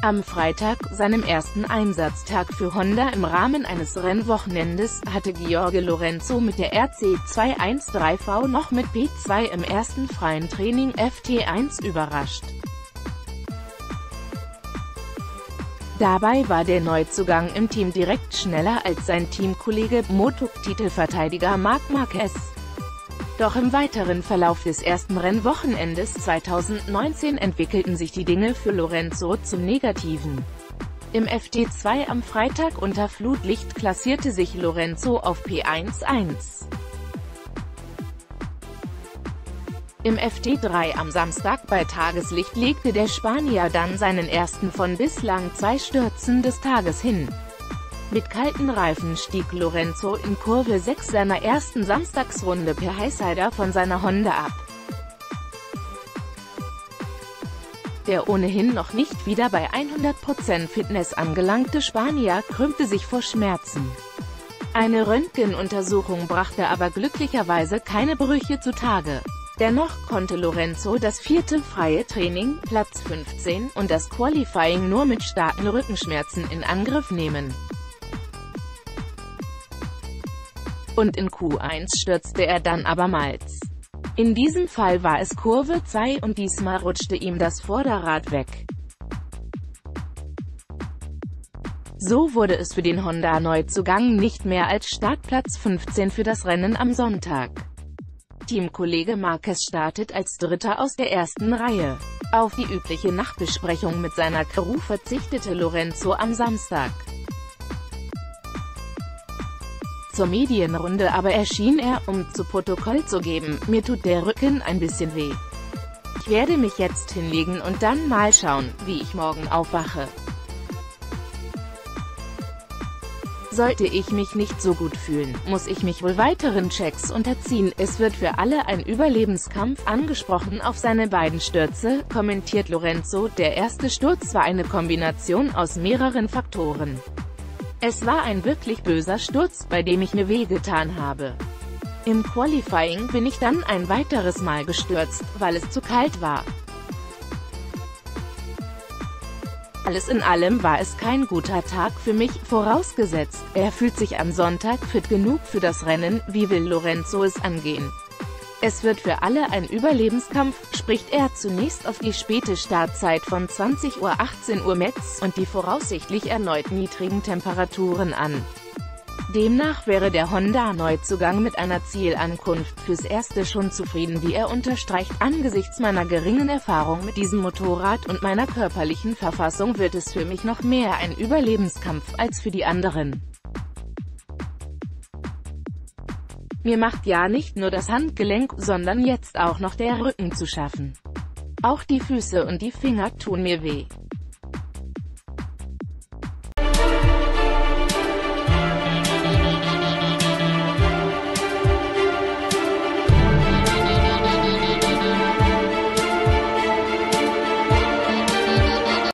Am Freitag, seinem ersten Einsatztag für Honda im Rahmen eines Rennwochenendes, hatte Jorge Lorenzo mit der RC213V noch mit P2 im ersten freien Training FT1 überrascht. Dabei war der Neuzugang im Team direkt schneller als sein Teamkollege, Moto-Titelverteidiger Marc Marquez. Doch im weiteren Verlauf des ersten Rennwochenendes 2019 entwickelten sich die Dinge für Lorenzo zum Negativen. Im FT2 am Freitag unter Flutlicht klassierte sich Lorenzo auf P1.1. Im FT3 am Samstag bei Tageslicht legte der Spanier dann seinen ersten von bislang 2 Stürzen des Tages hin. Mit kalten Reifen stieg Lorenzo in Kurve 6 seiner ersten Samstagsrunde per Highsider von seiner Honda ab. Der ohnehin noch nicht wieder bei 100% Fitness angelangte Spanier krümmte sich vor Schmerzen. Eine Röntgenuntersuchung brachte aber glücklicherweise keine Brüche zutage. Dennoch konnte Lorenzo das 4. freie Training, Platz 15, und das Qualifying nur mit starken Rückenschmerzen in Angriff nehmen. Und in Q1 stürzte er dann abermals. In diesem Fall war es Kurve 2 und diesmal rutschte ihm das Vorderrad weg. So wurde es für den Honda-Neuzugang nicht mehr als Startplatz 15 für das Rennen am Sonntag. Teamkollege Marquez startet als Dritter aus der ersten Reihe. Auf die übliche Nachbesprechung mit seiner Crew verzichtete Lorenzo am Samstag. Zur Medienrunde aber erschien er, um zu Protokoll zu geben: Mir tut der Rücken ein bisschen weh. Ich werde mich jetzt hinlegen und dann mal schauen, wie ich morgen aufwache. Sollte ich mich nicht so gut fühlen, muss ich mich wohl weiteren Checks unterziehen. Es wird für alle ein Überlebenskampf. Angesprochen auf seine beiden Stürze, kommentiert Lorenzo: Der erste Sturz war eine Kombination aus mehreren Faktoren. Es war ein wirklich böser Sturz, bei dem ich mir wehgetan habe. Im Qualifying bin ich dann ein weiteres Mal gestürzt, weil es zu kalt war. Alles in allem war es kein guter Tag für mich, vorausgesetzt, er fühlt sich am Sonntag fit genug für das Rennen. Wie will Lorenzo es angehen? Es wird für alle ein Überlebenskampf, spricht er zunächst auf die späte Startzeit von 20:18 Uhr Metz und die voraussichtlich erneut niedrigen Temperaturen an. Demnach wäre der Honda-Neuzugang mit einer Zielankunft fürs Erste schon zufrieden, wie er unterstreicht: Angesichts meiner geringen Erfahrung mit diesem Motorrad und meiner körperlichen Verfassung wird es für mich noch mehr ein Überlebenskampf als für die anderen. Mir macht ja nicht nur das Handgelenk, sondern jetzt auch noch der Rücken zu schaffen. Auch die Füße und die Finger tun mir weh.